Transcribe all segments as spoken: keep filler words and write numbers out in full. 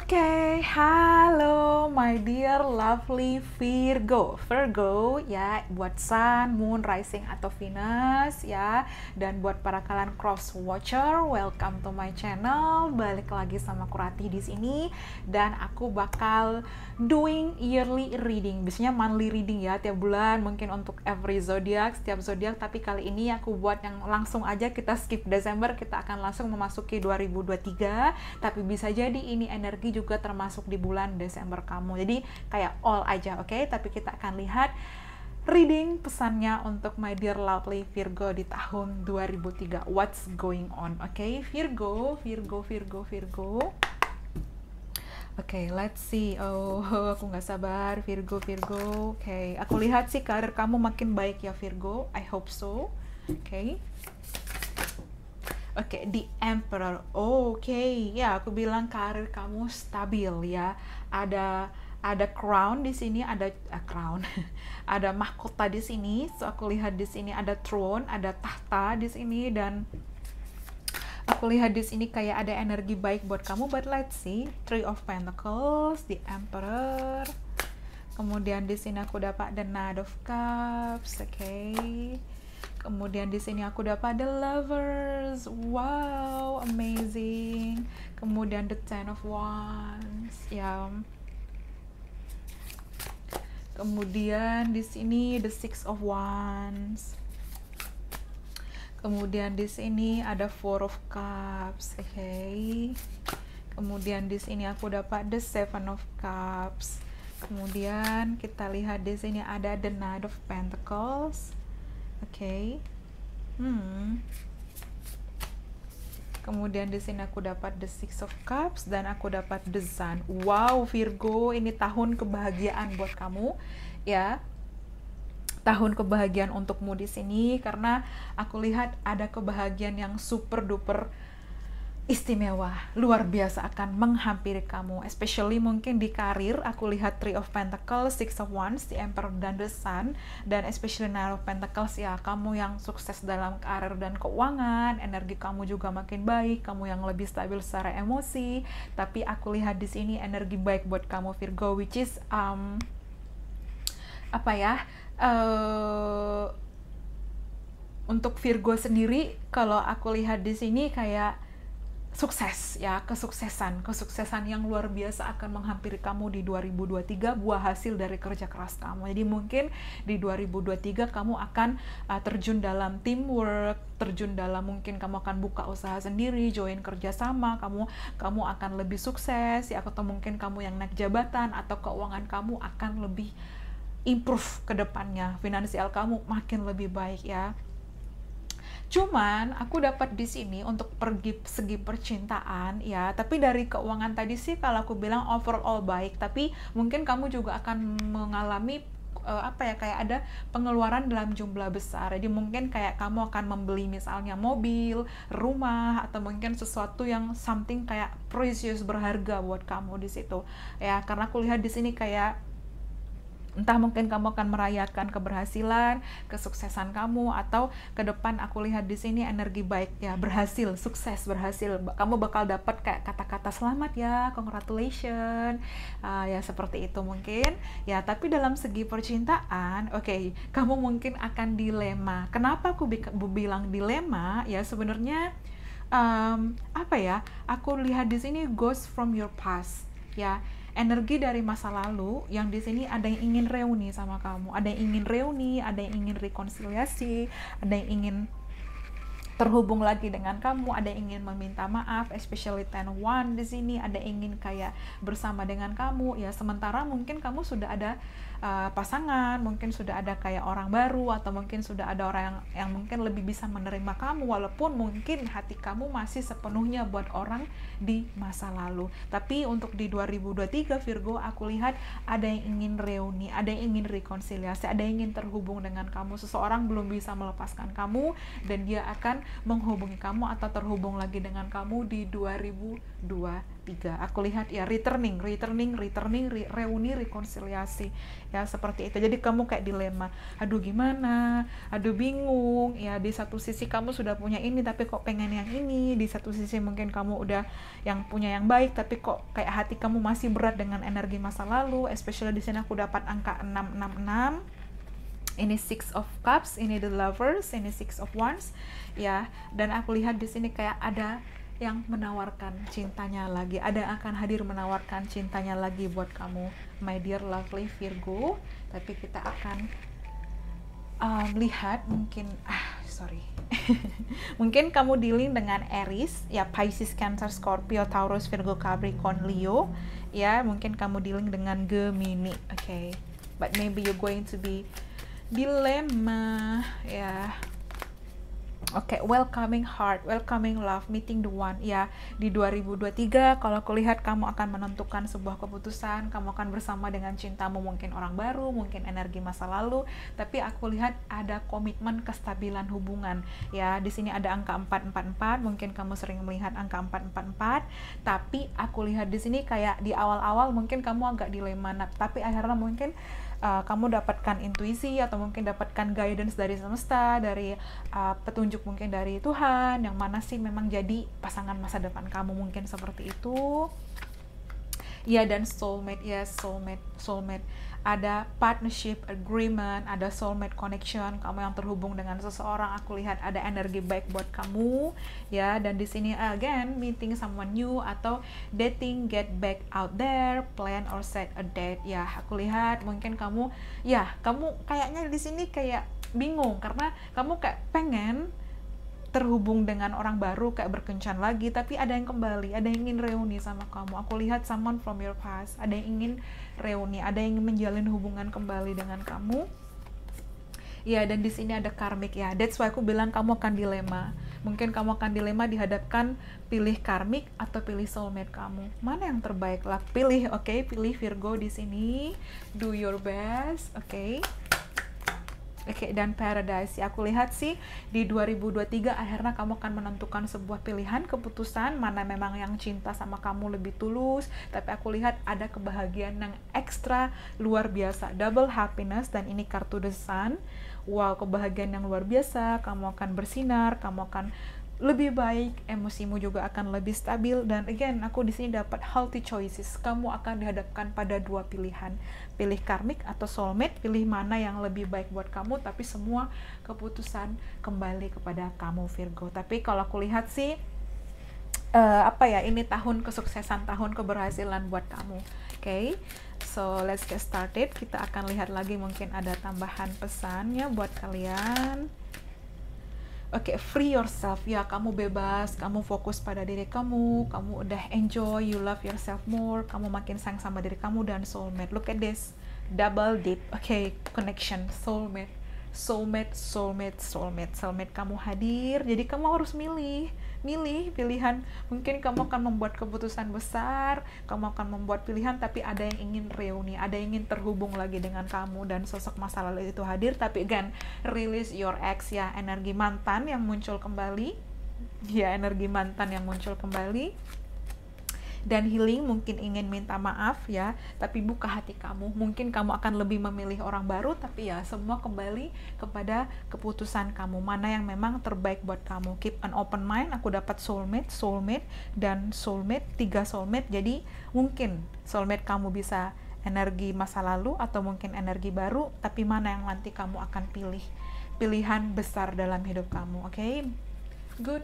Oke, halo my dear lovely Virgo. Virgo ya buat Sun, Moon, Rising atau Venus ya. Dan buat para kalian cross watcher, welcome to my channel. Balik lagi sama Kurati di sini dan aku bakal doing yearly reading. Biasanya monthly reading ya tiap bulan, mungkin untuk every zodiac, setiap zodiak, tapi kali ini aku buat yang langsung aja, kita skip Desember, kita akan langsung memasuki dua ribu dua puluh tiga. Tapi bisa jadi ini energi juga termasuk di bulan Desember kamu, jadi kayak all aja, oke okay? Tapi kita akan lihat reading pesannya untuk my dear lovely Virgo di tahun dua ribu tiga, what's going on, oke okay? Virgo, Virgo, Virgo, Virgo. Oke, okay, let's see. Oh, aku nggak sabar, Virgo, Virgo. Oke, okay. Aku lihat sih karir kamu makin baik ya Virgo. I hope so. Oke. Okay. Oke, okay, The Emperor. Oh, oke, okay. Ya aku bilang karir kamu stabil ya. Ada ada crown di sini, ada uh, crown, ada mahkota di sini. So aku lihat di sini ada throne, ada tahta di sini, dan aku lihat di sini kayak ada energi baik buat kamu. But let's see, Three of Pentacles, The Emperor. Kemudian di sini aku dapat the Knight of Cups, oke. Okay. Kemudian di sini aku dapat the Lovers, wow, amazing. Kemudian the Ten of Wands, ya. Kemudian di sini the Six of Wands. Kemudian di sini ada Four of Cups, oke. Okay. Kemudian di sini aku dapat the Seven of Cups. Kemudian kita lihat di sini ada the Knight of Pentacles. Oke, okay. hmm. Kemudian di sini aku dapat the Six of Cups dan aku dapat the Sun. Wow, Virgo, ini tahun kebahagiaan buat kamu, ya. Tahun kebahagiaan untukmu di sini karena aku lihat ada kebahagiaan yang super duper istimewa, luar biasa akan menghampiri kamu, especially mungkin di karir. Aku lihat Three of Pentacles, Six of Wands, The Emperor dan The Sun, dan especially Nine of Pentacles ya, kamu yang sukses dalam karir dan keuangan, energi kamu juga makin baik, kamu yang lebih stabil secara emosi. Tapi aku lihat di sini energi baik buat kamu Virgo, which is um, apa ya? Uh, untuk Virgo sendiri, kalau aku lihat di sini kayak sukses ya, kesuksesan kesuksesan yang luar biasa akan menghampiri kamu di dua ribu dua puluh tiga, buah hasil dari kerja keras kamu. Jadi mungkin di dua ribu dua puluh tiga kamu akan uh, terjun dalam teamwork, terjun dalam mungkin kamu akan buka usaha sendiri, join kerjasama, kamu kamu akan lebih sukses ya, atau mungkin kamu yang naik jabatan, atau keuangan kamu akan lebih improve ke depannya, finansial kamu makin lebih baik ya. Cuman aku dapat di sini untuk pergi segi percintaan ya, tapi dari keuangan tadi sih kalau aku bilang overall baik, tapi mungkin kamu juga akan mengalami uh, apa ya, kayak ada pengeluaran dalam jumlah besar. Jadi mungkin kayak kamu akan membeli misalnya mobil, rumah, atau mungkin sesuatu yang something kayak precious, berharga buat kamu di situ. Ya, karena aku lihat di sini kayak entah mungkin kamu akan merayakan keberhasilan, kesuksesan kamu, atau ke depan aku lihat di sini energi baik ya, berhasil, sukses, berhasil. Kamu bakal dapat kayak kata-kata selamat ya, congratulations, uh, ya seperti itu mungkin. Ya, tapi dalam segi percintaan, oke, okay, kamu mungkin akan dilema. Kenapa aku bilang dilema? Ya sebenarnya um, apa ya? Aku lihat di sini ghost from your past, ya. Energi dari masa lalu yang di sini ada yang ingin reuni sama kamu, ada yang ingin reuni, ada yang ingin rekonsiliasi, ada yang ingin terhubung lagi dengan kamu, ada yang ingin meminta maaf, especially ten one di sini, ada yang ingin kayak bersama dengan kamu ya. Sementara mungkin kamu sudah ada uh, pasangan, mungkin sudah ada kayak orang baru, atau mungkin sudah ada orang yang, yang mungkin lebih bisa menerima kamu, walaupun mungkin hati kamu masih sepenuhnya buat orang di masa lalu. Tapi untuk di dua ribu dua puluh tiga Virgo, aku lihat ada yang ingin reuni, ada yang ingin rekonsiliasi, ada yang ingin terhubung dengan kamu. Seseorang belum bisa melepaskan kamu dan dia akan menghubungi kamu atau terhubung lagi dengan kamu di dua ribu dua puluh tiga. Aku lihat ya returning, returning, returning, re reuni, rekonsiliasi. Ya, seperti itu. Jadi kamu kayak dilema. Aduh gimana? Aduh bingung. Ya, di satu sisi kamu sudah punya ini tapi kok pengen yang ini. Di satu sisi mungkin kamu udah yang punya yang baik tapi kok kayak hati kamu masih berat dengan energi masa lalu. Especially di sini aku dapat angka enam enam enam. Ini Six of Cups, ini The Lovers, ini Six of Wands, ya. Dan aku lihat di sini kayak ada yang menawarkan cintanya lagi, ada yang akan hadir menawarkan cintanya lagi buat kamu, my dear lovely Virgo. Tapi kita akan um, lihat mungkin, ah sorry, mungkin kamu dealing dengan Aries, ya Pisces, Cancer, Scorpio, Taurus, Virgo, Capricorn, Leo, ya. Mungkin kamu dealing dengan Gemini, oke. Okay. But maybe you're going to be dilema, ya. Oke, okay, welcoming heart, welcoming love, meeting the one, ya. Di dua ribu dua puluh tiga kalau aku lihat kamu akan menentukan sebuah keputusan, kamu akan bersama dengan cintamu, mungkin orang baru, mungkin energi masa lalu, tapi aku lihat ada komitmen kestabilan hubungan, ya. Di sini ada angka empat empat empat, mungkin kamu sering melihat angka empat empat empat, tapi aku lihat di sini kayak di awal-awal mungkin kamu agak dilema, tapi akhirnya mungkin Uh, kamu dapatkan intuisi atau mungkin dapatkan guidance dari semesta, dari uh, petunjuk mungkin dari Tuhan, yang mana sih memang jadi pasangan masa depan kamu, mungkin seperti itu. Ya, dan soulmate, ya soulmate, soulmate. Ada partnership agreement, ada soulmate connection, kamu yang terhubung dengan seseorang. Aku lihat ada energi baik buat kamu, ya. Dan di sini again meeting someone new atau dating, get back out there, plan or set a date. Ya, aku lihat mungkin kamu, ya kamu kayaknya di sini kayak bingung karena kamu kayak pengen terhubung dengan orang baru, kayak berkencan lagi, tapi ada yang kembali, ada yang ingin reuni sama kamu. Aku lihat someone from your past, ada yang ingin reuni, ada yang ingin menjalin hubungan kembali dengan kamu. Ya, dan di sini ada karmik, ya. That's why aku bilang kamu akan dilema. Mungkin kamu akan dilema dihadapkan pilih karmik atau pilih soulmate kamu. Mana yang terbaik lah? Pilih, oke? Okay? Pilih Virgo di sini. Do your best, oke? Okay? Oke, okay, dan Paradise, ya aku lihat sih di dua ribu dua puluh tiga akhirnya kamu akan menentukan sebuah pilihan, keputusan mana memang yang cinta sama kamu lebih tulus. Tapi aku lihat ada kebahagiaan yang ekstra luar biasa, double happiness, dan ini kartu The Sun. Wow, kebahagiaan yang luar biasa, kamu akan bersinar, kamu akan lebih baik, emosimu juga akan lebih stabil. Dan again, aku di sini dapat healthy choices. Kamu akan dihadapkan pada dua pilihan, pilih karmik atau soulmate, pilih mana yang lebih baik buat kamu, tapi semua keputusan kembali kepada kamu Virgo. Tapi kalau aku lihat sih uh, apa ya, ini tahun kesuksesan, tahun keberhasilan buat kamu. Oke, okay? So let's get started. Kita akan lihat lagi mungkin ada tambahan pesannya buat kalian. Oke, okay, free yourself, ya kamu bebas, kamu fokus pada diri kamu, kamu udah enjoy, you love yourself more, kamu makin sayang sama diri kamu. Dan soulmate, look at this, double deep, oke, okay, connection, soulmate, soulmate, soulmate, soulmate, soulmate kamu hadir, jadi kamu harus milih, milih pilihan. Mungkin kamu akan membuat keputusan besar, kamu akan membuat pilihan, tapi ada yang ingin reuni, ada yang ingin terhubung lagi dengan kamu, dan sosok masa lalu itu hadir. Tapi again, release your ex, ya, energi mantan yang muncul kembali, ya, energi mantan yang muncul kembali. Dan healing, mungkin ingin minta maaf, ya, tapi buka hati kamu, mungkin kamu akan lebih memilih orang baru, tapi ya semua kembali kepada keputusan kamu, mana yang memang terbaik buat kamu. Keep an open mind. Aku dapat soulmate, soulmate, dan soulmate, tiga soulmate. Jadi mungkin soulmate kamu bisa energi masa lalu atau mungkin energi baru, tapi mana yang nanti kamu akan pilih, pilihan besar dalam hidup kamu. Oke, okay? Good.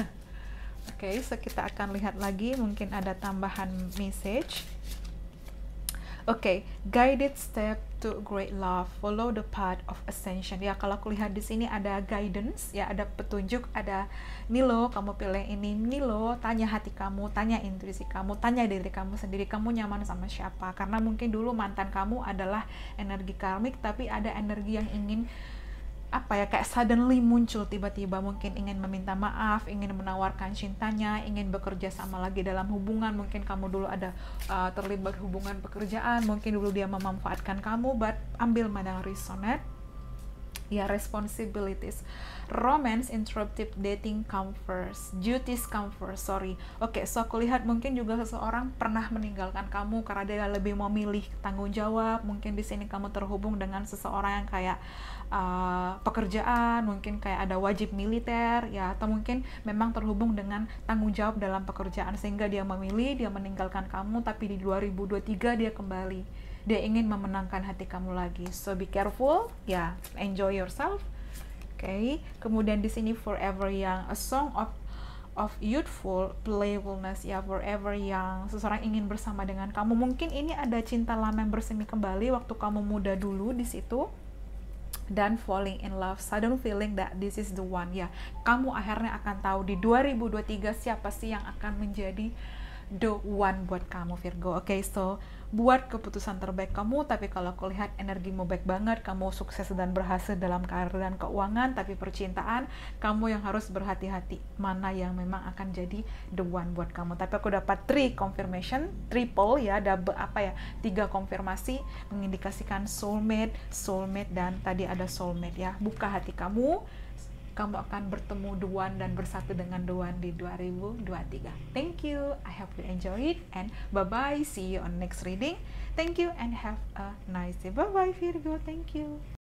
Oke, okay, so kita akan lihat lagi, mungkin ada tambahan message. Oke, okay, guided step to great love, follow the path of ascension. Ya, kalau aku lihat di sini ada guidance, ya, ada petunjuk, ada Nilo, kamu pilih ini Nilo, tanya hati kamu, tanya intuisi kamu, tanya diri kamu sendiri, kamu nyaman sama siapa. Karena mungkin dulu mantan kamu adalah energi karmik, tapi ada energi yang ingin apa ya, kayak suddenly muncul tiba-tiba, mungkin ingin meminta maaf, ingin menawarkan cintanya, ingin bekerja sama lagi dalam hubungan. Mungkin kamu dulu ada uh, terlibat hubungan pekerjaan, mungkin dulu dia memanfaatkan kamu, but ambil mana yang resonate. ya, responsibilities. Romance interruptive dating come first, duties come first, sorry. Oke, okay, so aku lihat mungkin juga seseorang pernah meninggalkan kamu karena dia lebih memilih tanggung jawab. Mungkin di sini kamu terhubung dengan seseorang yang kayak uh, pekerjaan, mungkin kayak ada wajib militer ya, atau mungkin memang terhubung dengan tanggung jawab dalam pekerjaan sehingga dia memilih, dia meninggalkan kamu, tapi di dua ribu dua puluh tiga dia kembali. Dia ingin memenangkan hati kamu lagi. So be careful, ya, yeah, enjoy yourself. Oke, okay. Kemudian di sini forever young, a song of of youthful playfulness, ya, forever young, seseorang ingin bersama dengan kamu. Mungkin ini ada cinta lama yang bersemi kembali waktu kamu muda dulu di situ. Dan falling in love, sudden feeling that this is the one, ya. Kamu akhirnya akan tahu di dua ribu dua puluh tiga siapa sih yang akan menjadi the one buat kamu, Virgo. Oke, okay, so buat keputusan terbaik kamu. Tapi kalau aku lihat energimu baik banget, kamu sukses dan berhasil dalam karir dan keuangan. Tapi percintaan, kamu yang harus berhati-hati mana yang memang akan jadi the one buat kamu. Tapi aku dapat three confirmation, triple ya, double apa ya, tiga konfirmasi mengindikasikan soulmate, soulmate dan tadi ada soulmate ya. Buka hati kamu, kamu akan bertemu the one dan bersatu dengan the one di dua ribu dua puluh tiga. Thank you, I hope you enjoy it, and bye bye, see you on next reading. Thank you and have a nice day. Bye bye, Virgo. Thank you.